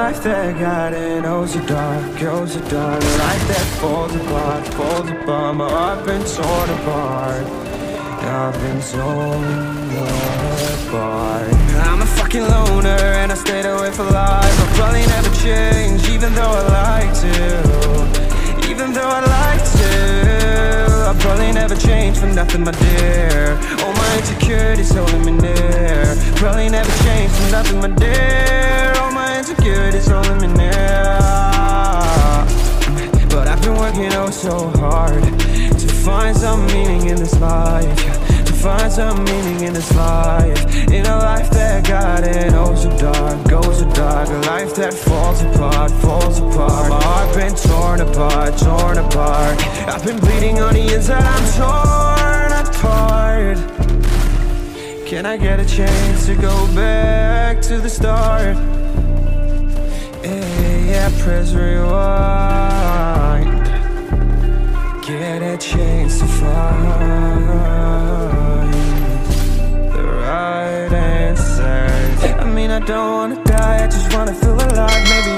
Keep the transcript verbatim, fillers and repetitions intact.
life that got it. Oh so dark, oh so dark. A life that falls apart, falls apart. My heart been torn apart, I've been torn apart. I'm a fucking loner and I stayed away for life. I'll probably never change, even though I like to. Even though I like to, I'll probably never change for nothing, my dear. All my insecurities holding me near. Probably never change for nothing, my dear. All my insecurities holding me near. But I've been working oh so hard to find some meaning in this life. To find some meaning in this life. In a life that got it oh so dark, oh so dark. A life that falls apart, falls apart. My heart been torn apart, torn apart. I've been bleeding on the inside, I'm torn apart. Can I get a chance to go back to the start? Yeah, yeah, press rewind. Get a chance to find the right answer. I mean, I don't wanna die, I just wanna feel alive. Maybe